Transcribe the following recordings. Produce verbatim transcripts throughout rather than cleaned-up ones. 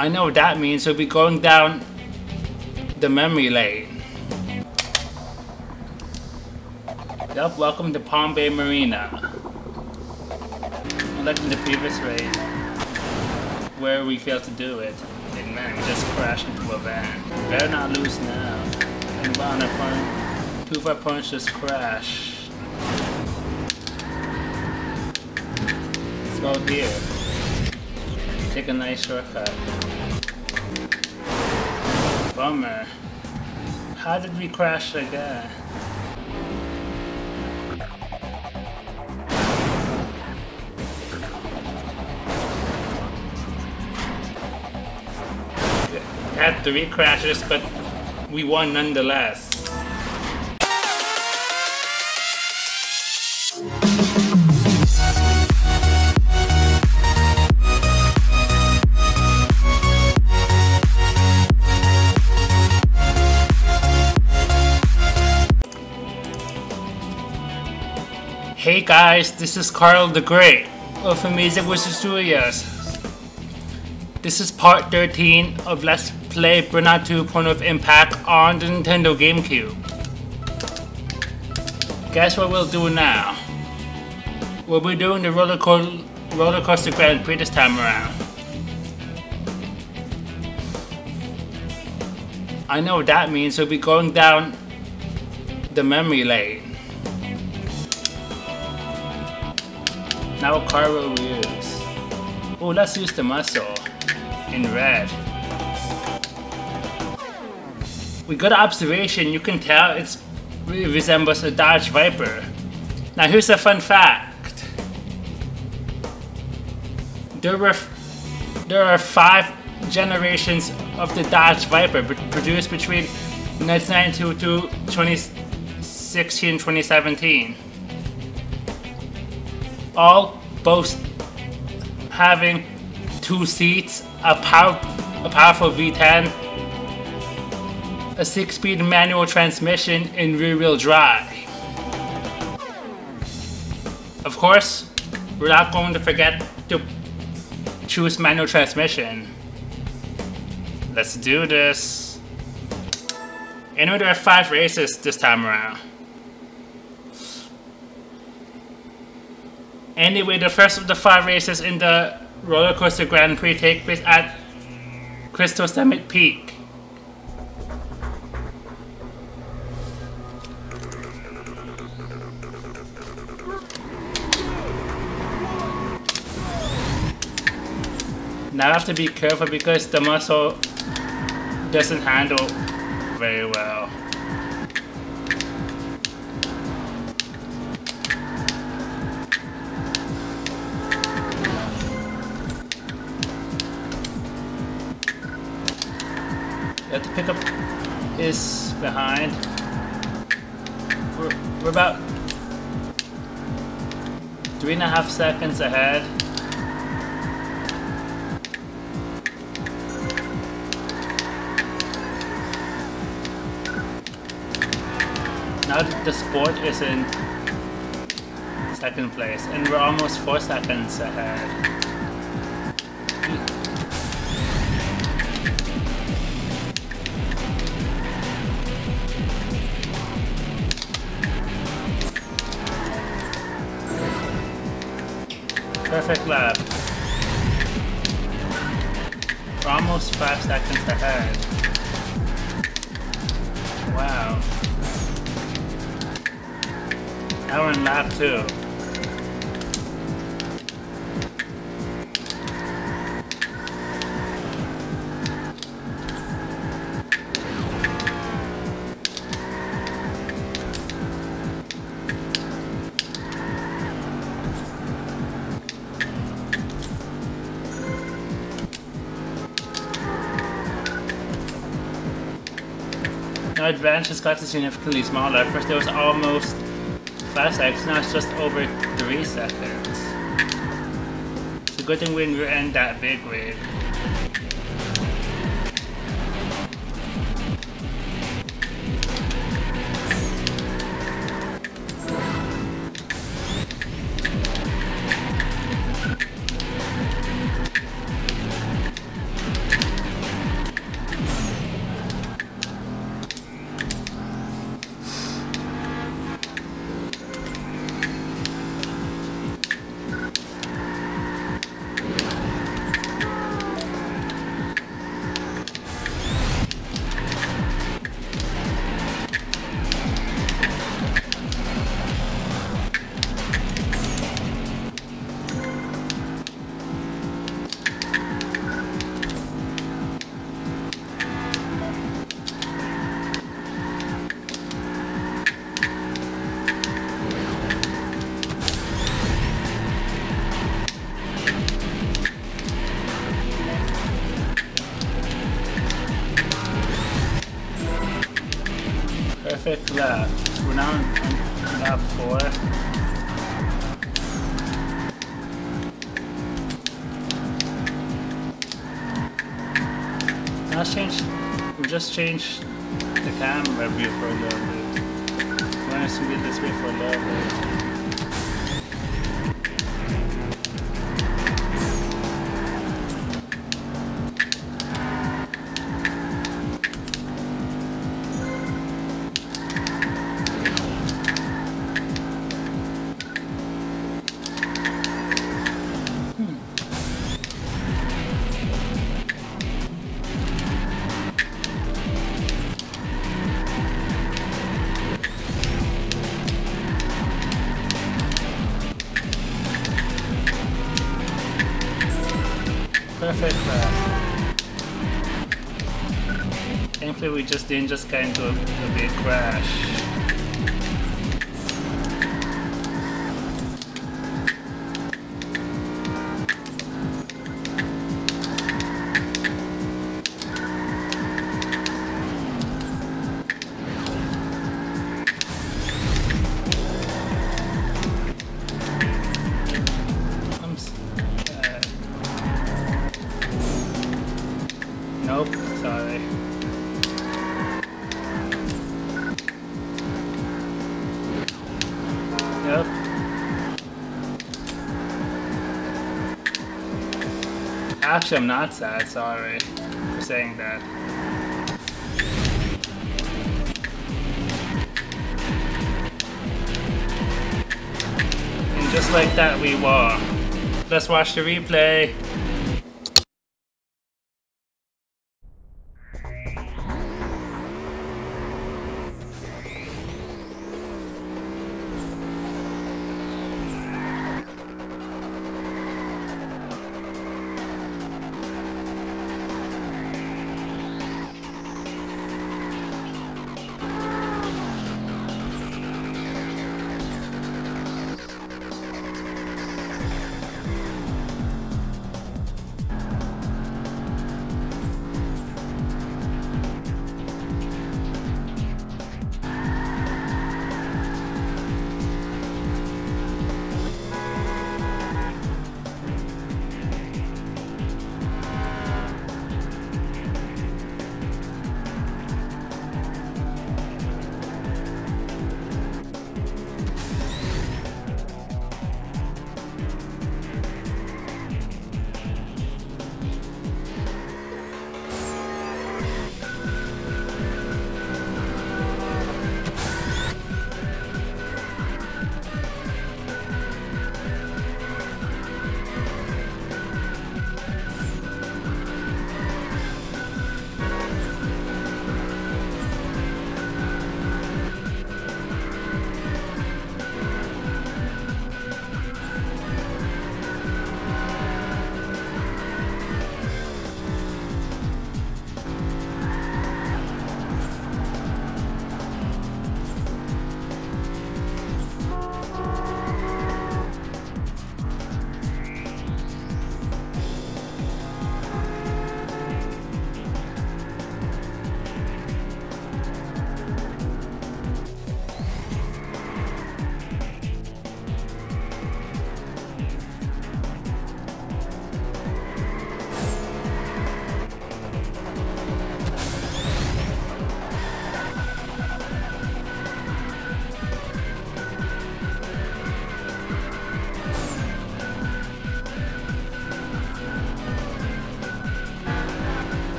I know what that means. We'll be going down the memory lane. Yup, welcome to Palm Bay Marina. Unlike in the previous race, where we failed to do it. And man, we just crashed into a van. Better not lose now. And on a fun, two of our opponents just crashed. Let's go here. Take a nice shortcut. Bummer. How did we crash again? We had three crashes, but we won nonetheless. Hey guys, this is Carl the Great of Amazing Wizard Studios. This is part thirteen of Let's Play Burnout two Point of Impact on the Nintendo GameCube. Guess what we'll do now? We'll be doing the roller, co roller coaster Grand Prix this time around. I know what that means. We'll be going down the memory lane. Now what car will we use? Oh, let's use the muscle in red. With good observation, you can tell it's, it resembles a Dodge Viper. Now here's a fun fact. There were there are five generations of the Dodge Viper produced between nineteen ninety-two to twenty sixteen twenty seventeen. All boast having two seats, a, power, a powerful V ten, a six-speed manual transmission, and rear-wheel drive. Of course, we're not going to forget to choose manual transmission. Let's do this. Anyway, there are five races this time around. Anyway, the first of the five races in the Roller Coaster Grand Prix take place at Crystal Summit Peak. Now I have to be careful because the muscle doesn't handle very well. You have to pick up is behind. We're, we're about three and a half seconds ahead. Now the Sport is in second place, and we're almost four seconds ahead. Perfect lap. We're almost five seconds ahead. Wow. Now we're in lap two. Now advantage has got significantly smaller. First it was almost five seconds, now it's just over three seconds. It's a good thing we didn't end that big wave. perfect lap. We're now on lap four. Now change. We just changed the camera view for a little bit. I want us to get this way for a little bit. Perfect lap. Thankfully we just didn't just get into a, a big crash. Nope, sorry. Yep. Actually, I'm not sad, sorry for saying that. And just like that, we won. Let's watch the replay.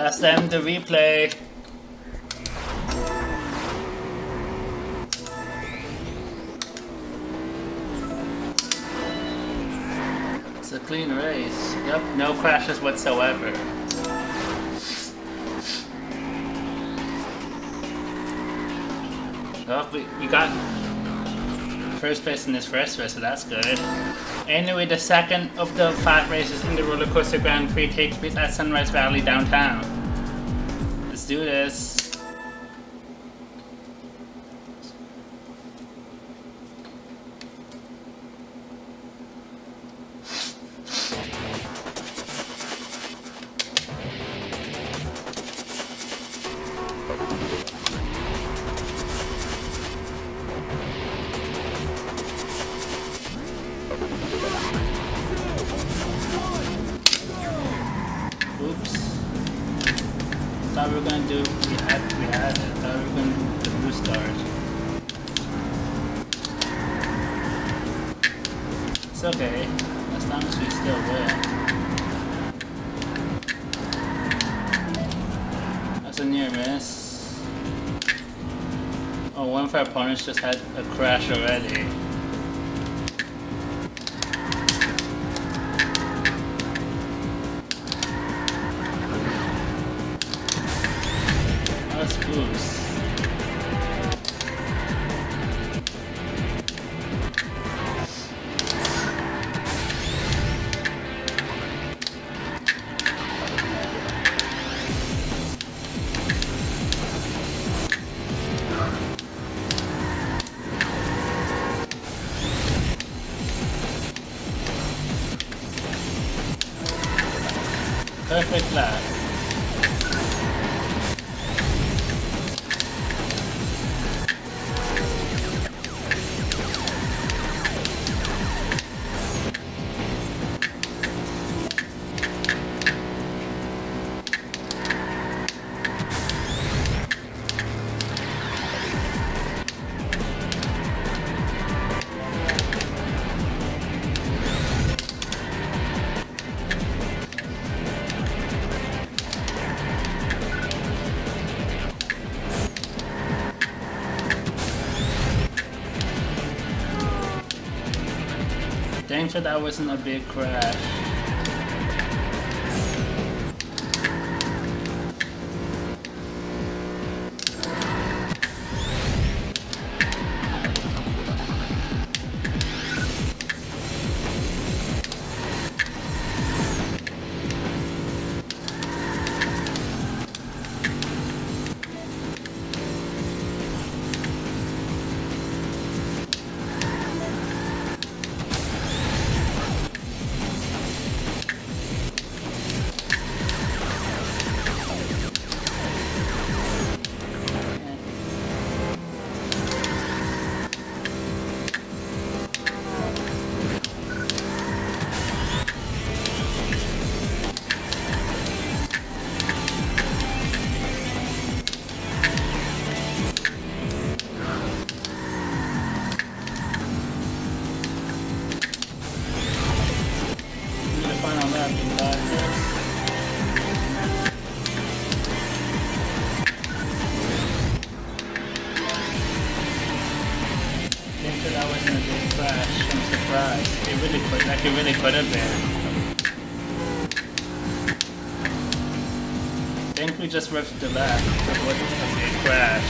That's the end of the replay. It's a clean race. Yep, no crashes whatsoever. Well, we, we got first place in this first race, so that's good. Anyway, the second of the five races in the Roller Coaster Grand Prix takes place at Sunrise Valley downtown. Let's do this. Oops. Thought we were gonna do, we had, we had it. Thought we were gonna do the blue stars. It's okay, as long as we still win. That's a near miss. Oh, one of our opponents just had a crash already. Let's boost. Perfect lap. Thankfully that wasn't a big crash. That wasn't a big crash. I'm surprised. It really could, like it really could have been. I think we just ripped the left. It wasn't a big crash.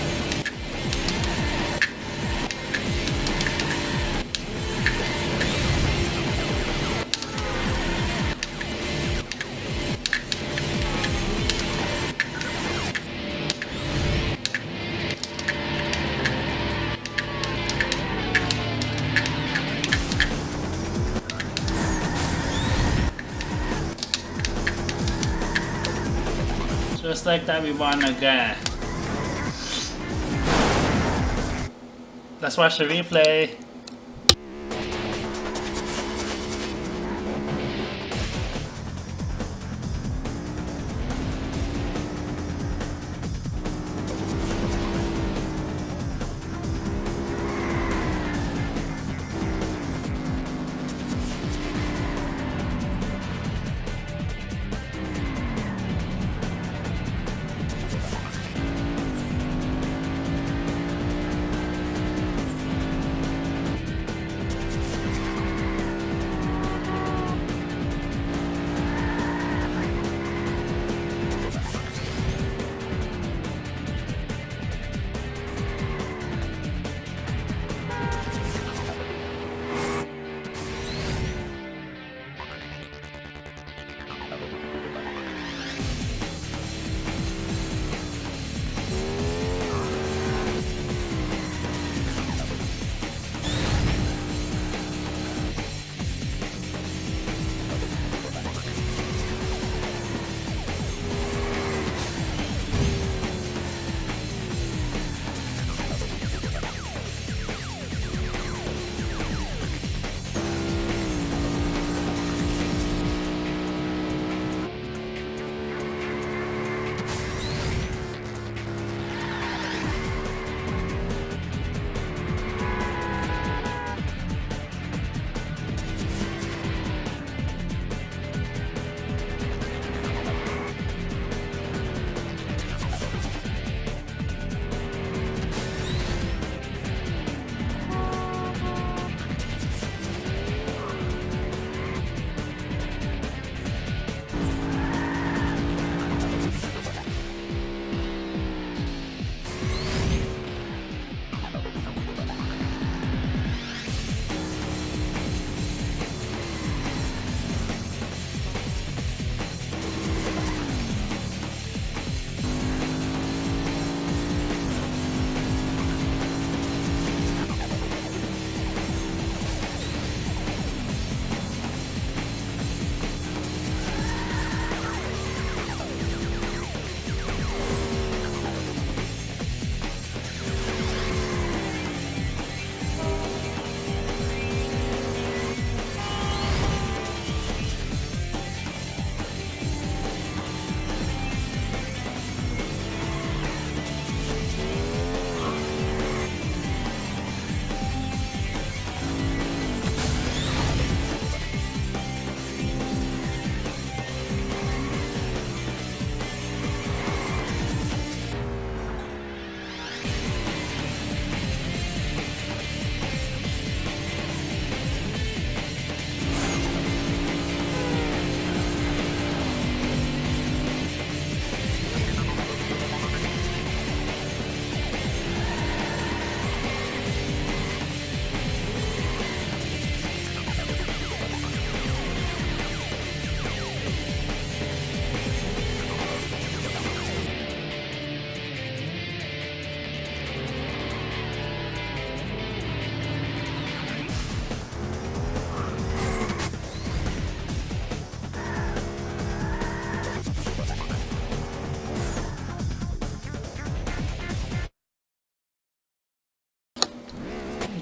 Just like that, we won again. Let's watch the replay.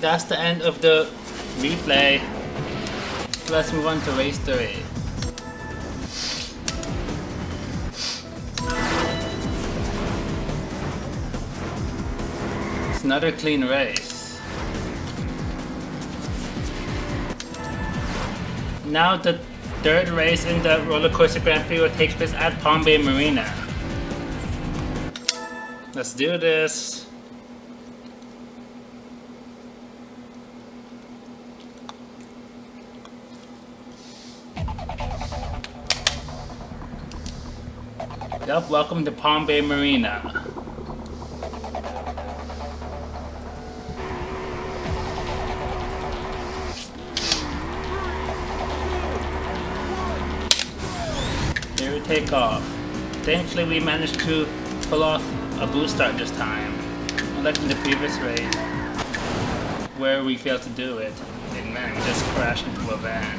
that's the end of the replay. Let's move on to race three. It's another clean race. Now the third race in the Roller Coaster Grand Prix takes place at Palm Bay Marina. Let's do this. Yup, welcome to Palm Bay Marina. Here we take off. Thankfully we managed to pull off a boost start this time, unlike in the previous race where we failed to do it. And man, we just crashed into a van.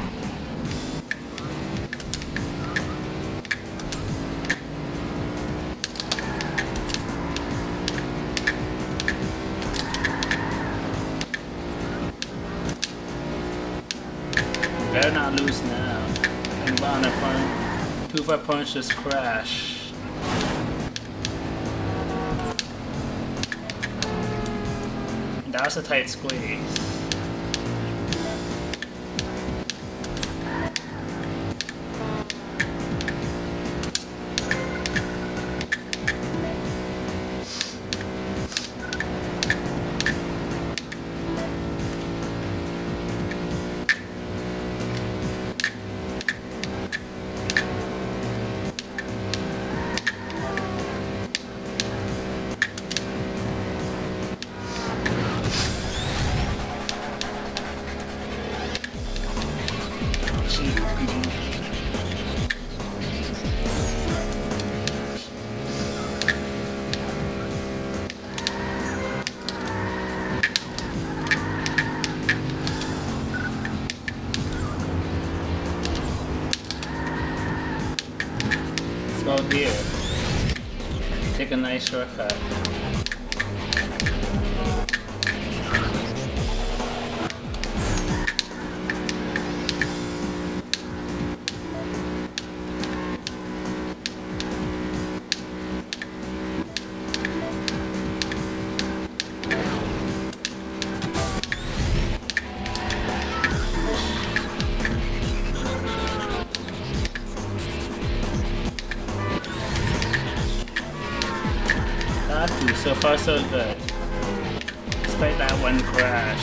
Better not lose now. And wow, our opponent, two of our opponents just crash. That was a tight squeeze. Let's go here. Take a nice shortcut. So far so good, despite that one crash.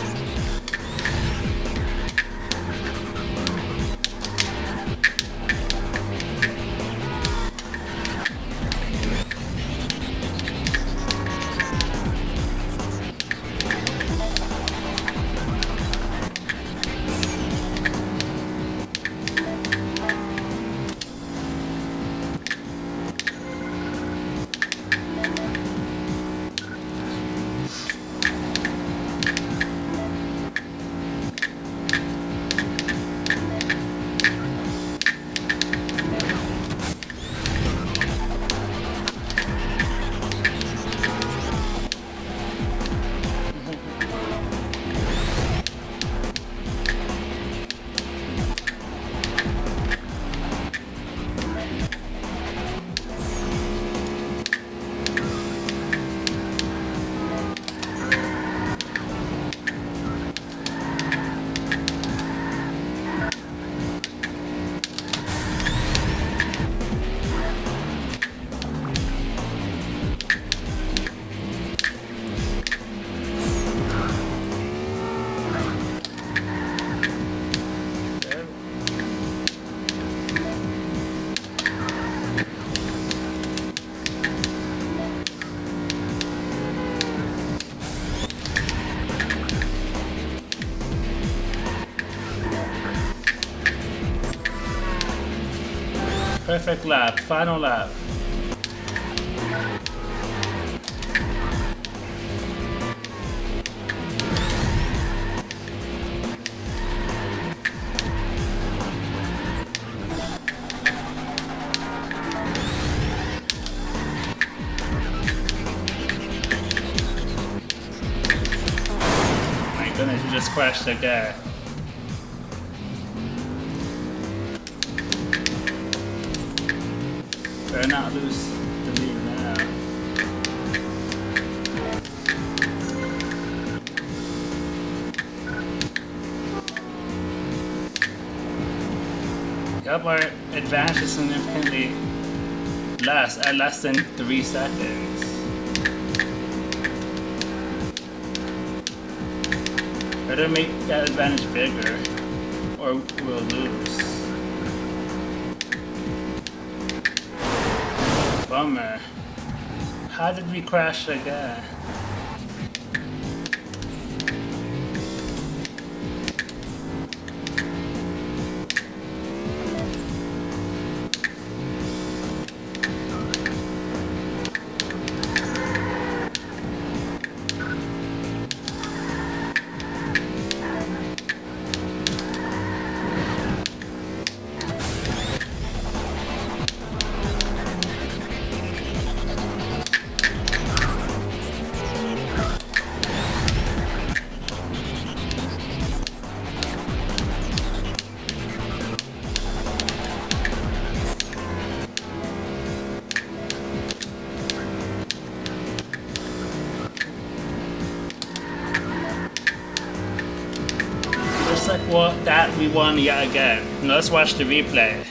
Perfect lap, final lap. just crashed again. Better not lose the lead now. Yup, our advantage is significantly less, at less than three seconds. Better make that advantage bigger, or we'll lose. Bummer. How did we crash again? Looks like what that we won yet again. Now let's watch the replay.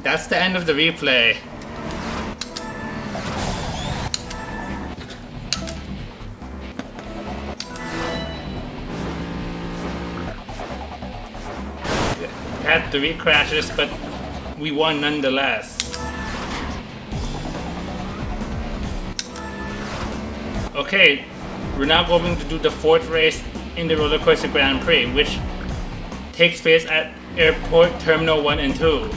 That's the end of the replay. Had three crashes, but we won nonetheless. Okay, we're now going to do the fourth race in the Roller Coaster Grand Prix, which takes place at Airport Terminal one and two.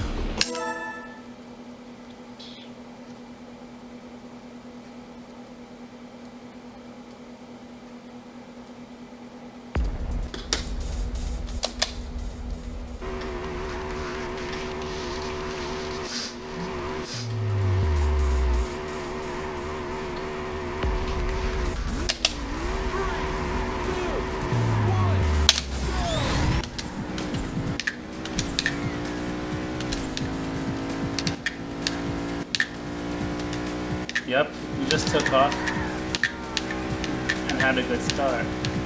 Yep, we just took off and had a good start.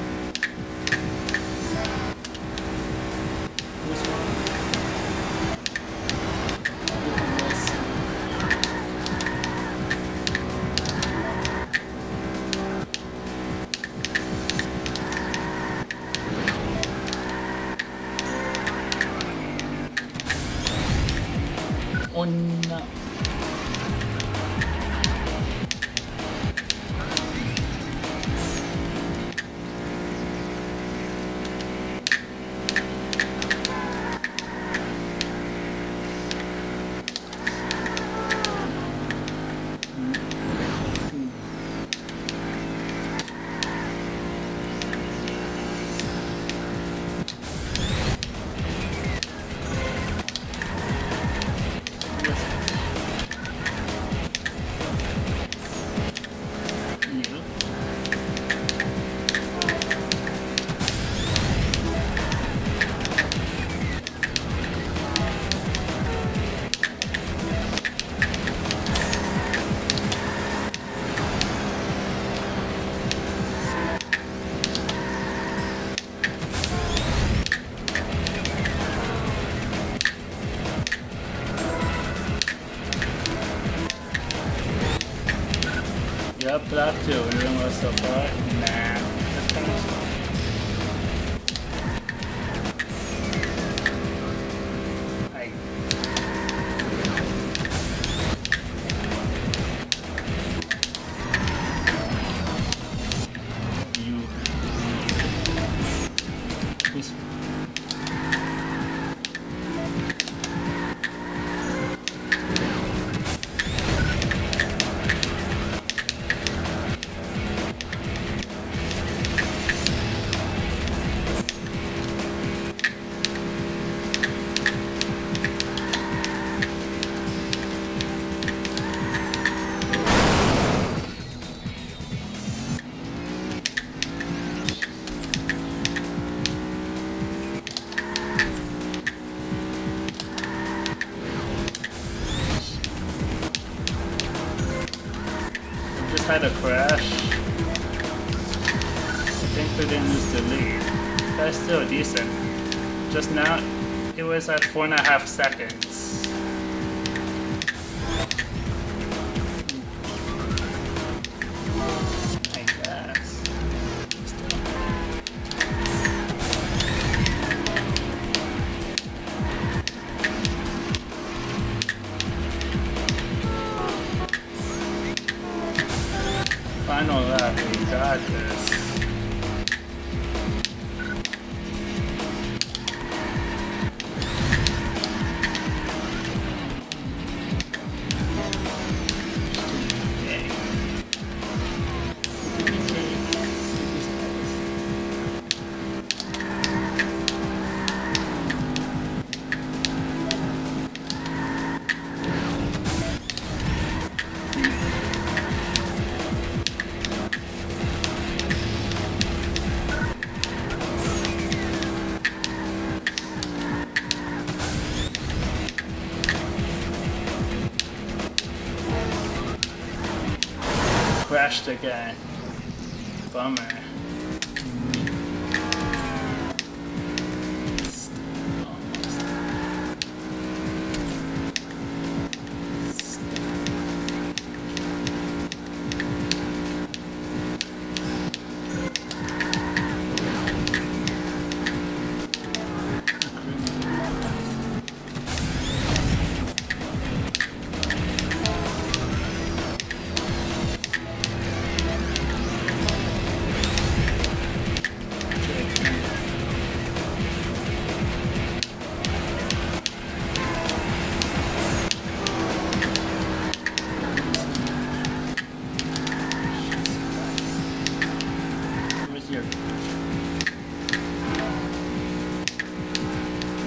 Who's wrong? Oh no. Yep, lap two. We're doing well so far. Nah. I... You... Who's... had a crash. I think we didn't lose the lead. That's still decent. Just now, it was at four and a half seconds. I guess. Still. Final lap, we got this. Crashed again. Bummer. Almost.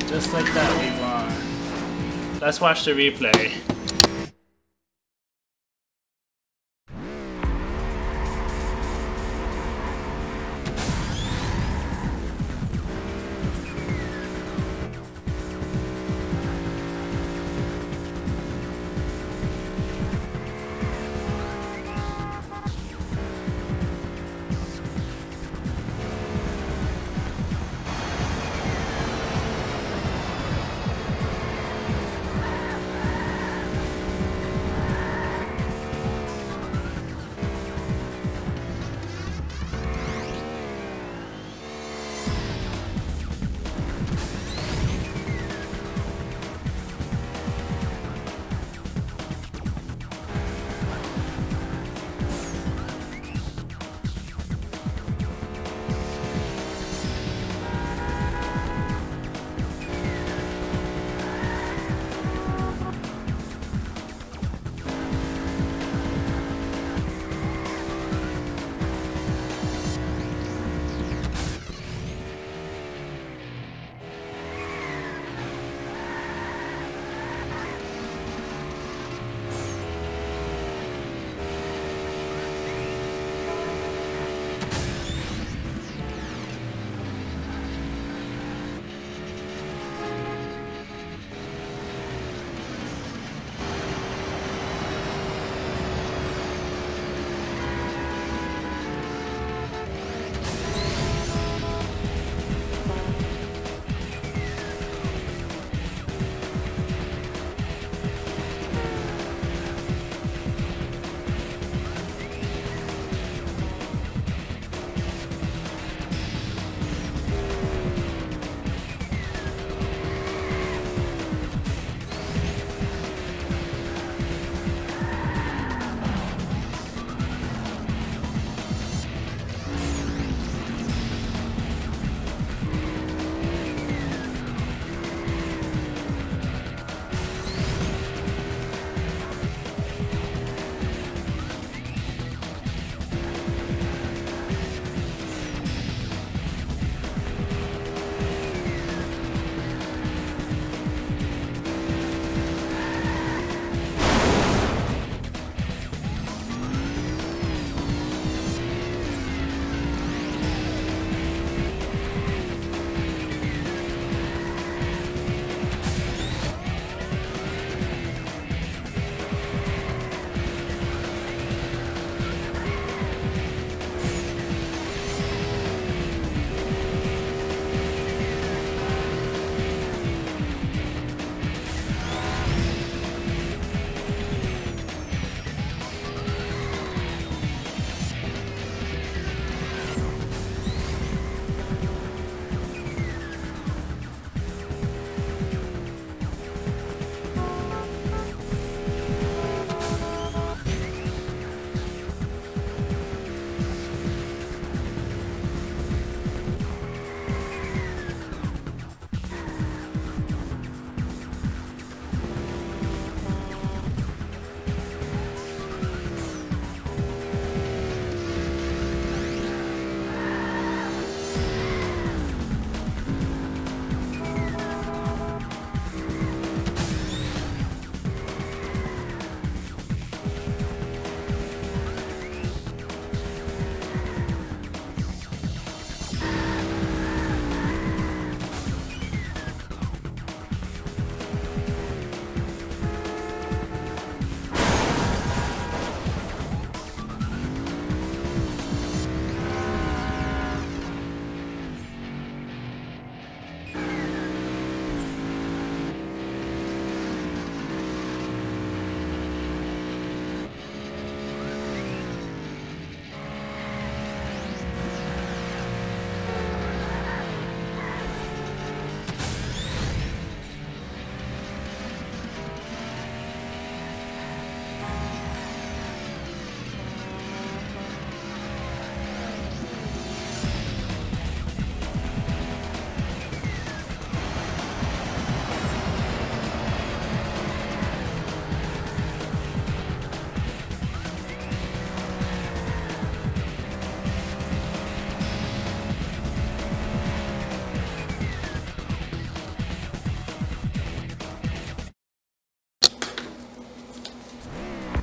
Just like that, we won. Let's watch the replay.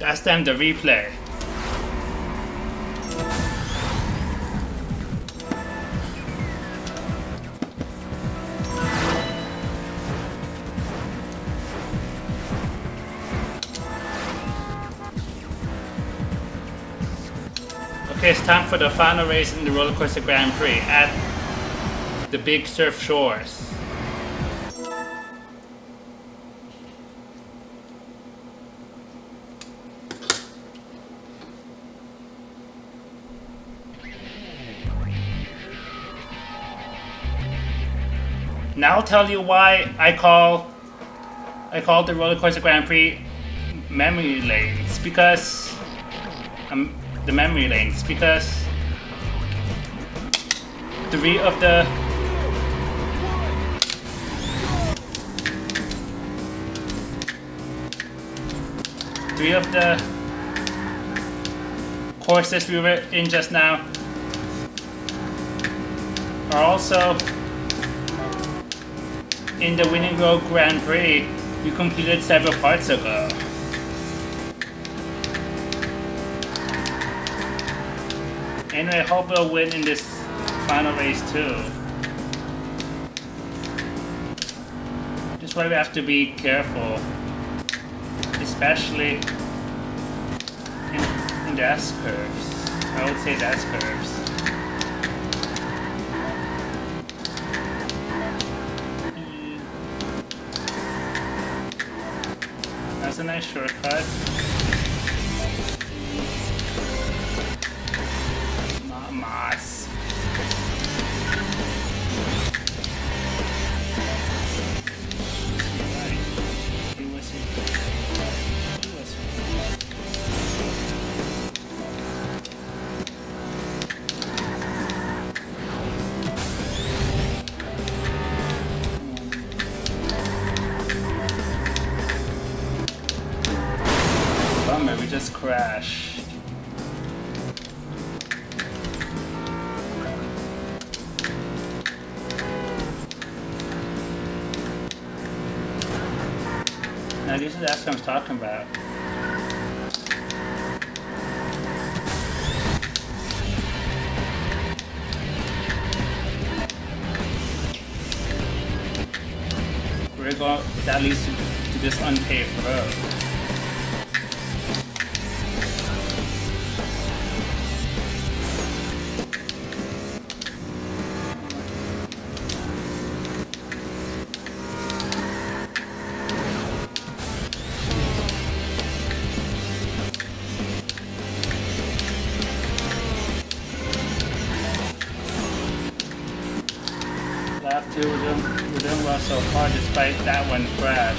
That's time to replay. Okay, it's time for the final race in the Roller Coaster Grand Prix at the Big Surf Shores. Now I'll tell you why I call I call the Roller Coaster Grand Prix memory lanes, because um, the memory lanes because three of the three of the courses we were in just now are also in the Winning Road Grand Prix we completed several parts ago. Anyway, I hope we'll win in this final race too. That's why we have to be careful, especially in, in the S curves. I would say the S curves. That's a nice shortcut. Mamas. Bummer, we just crashed. Now this is that's what I'm talking about. We're going. That leads to, to this unpaved road. Lap two, we're doing, we're doing well so far despite that one crash.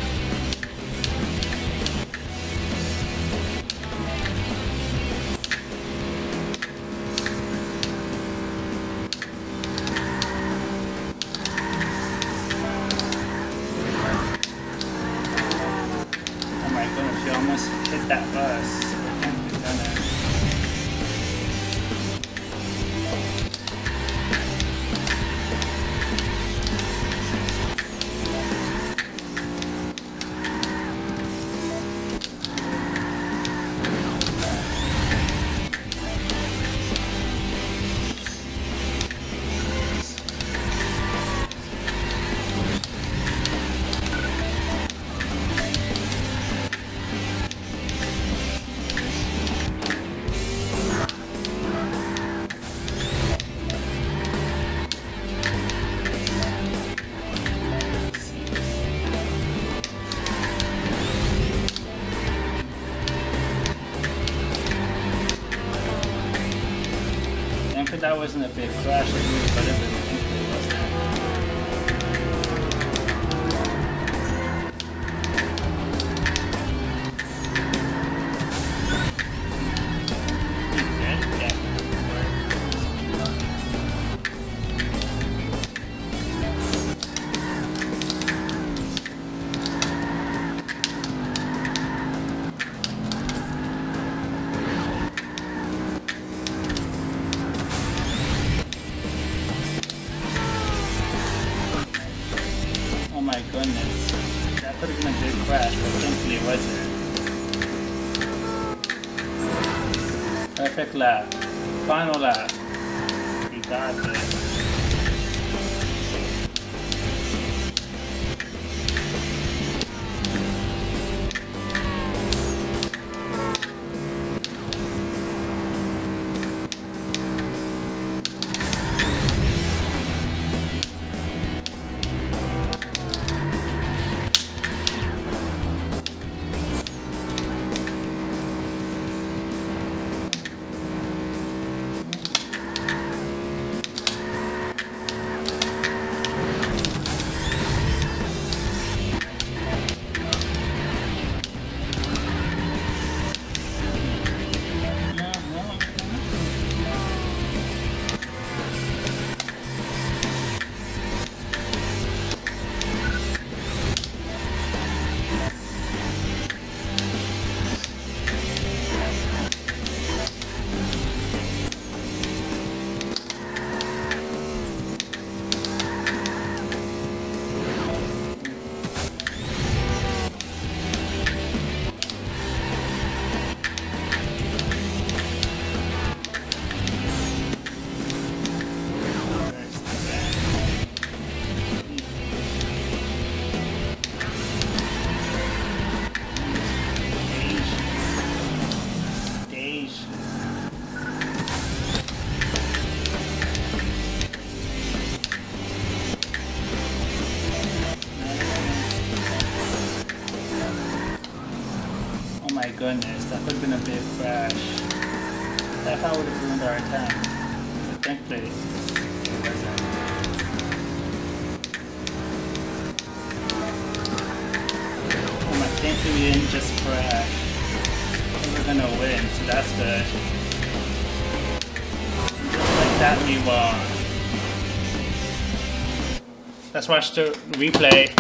Oh my goodness, you almost hit that bus. You've done it. That wasn't a big crash, it really could have been. It wasn't. Oh my goodness, that could have been a big crash, but thankfully it wasn't. Perfect lap. Final lap. You got this. My goodness, that would have been a big crash. That car would have ruined our attempt. But thankfully, it wasn't. Oh my, thankfully we didn't just crash. We were gonna win, so that's good. Just like that we won. Let's watch the replay.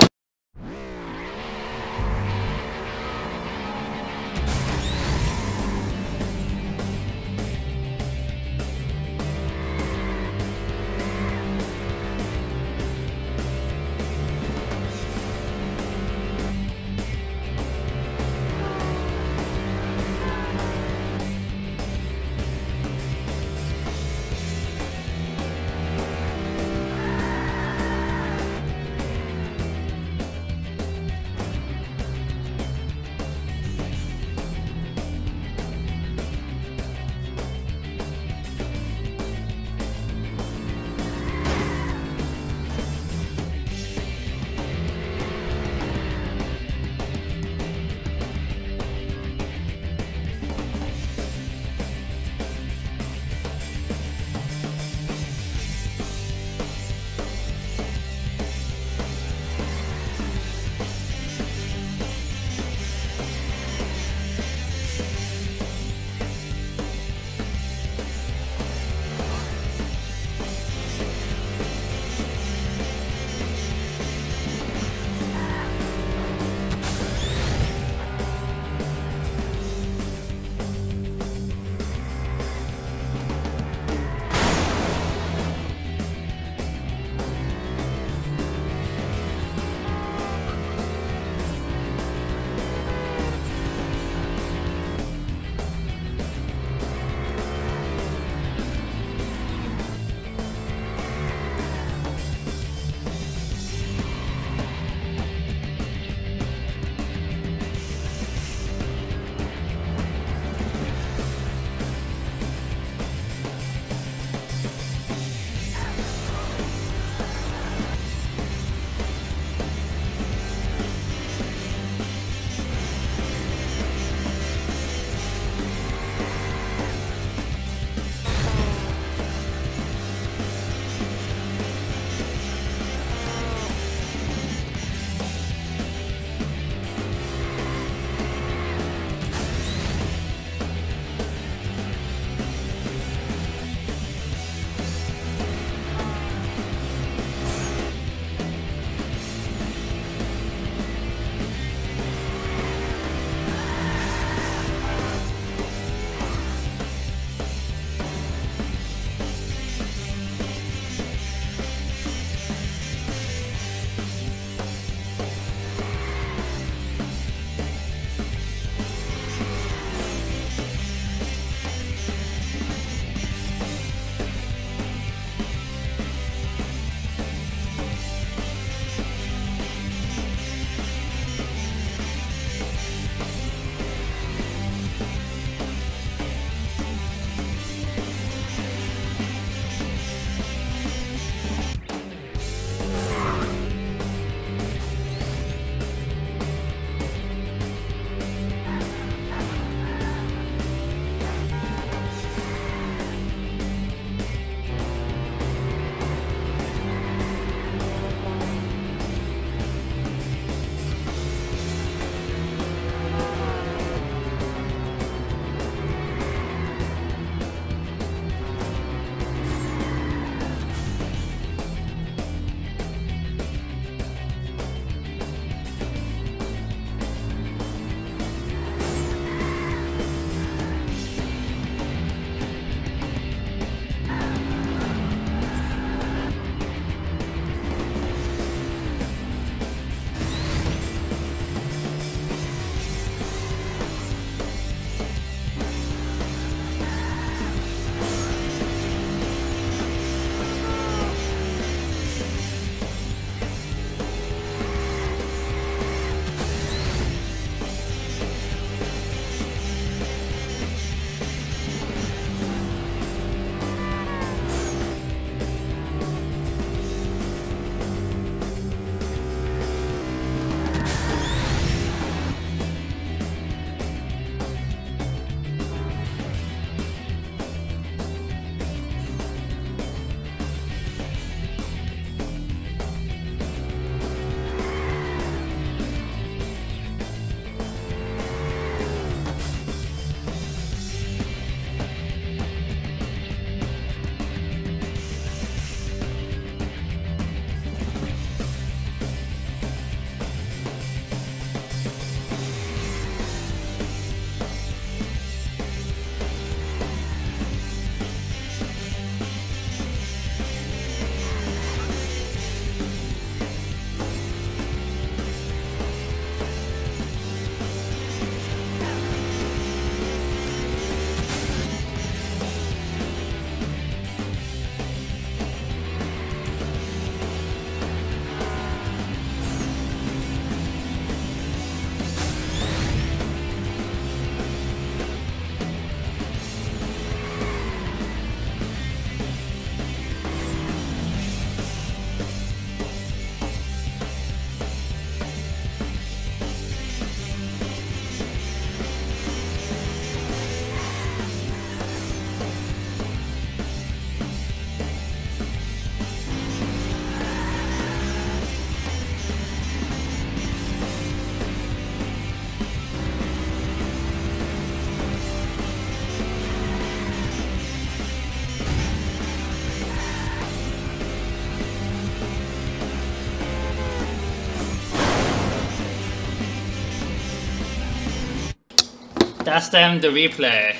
that's them, the replay.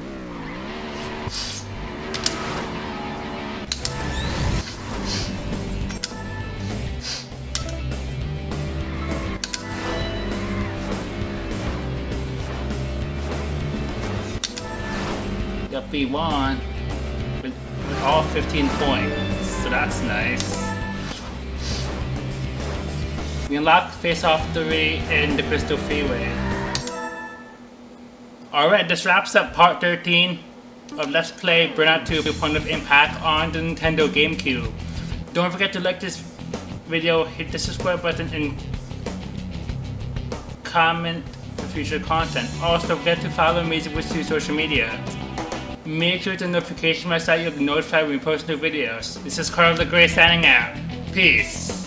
Yep, we won with, with all fifteen points, so that's nice. We unlocked face-off three in the Crystal Freeway. Alright, this wraps up part thirteen of Let's Play Burnout two Point of Impact on the Nintendo GameCube. Don't forget to like this video, hit the subscribe button, and comment for future content. Also, don't forget to follow me with social media. Make sure the notification bell so you'll be notified when we post new videos. This is Carl the Grey signing out. Peace.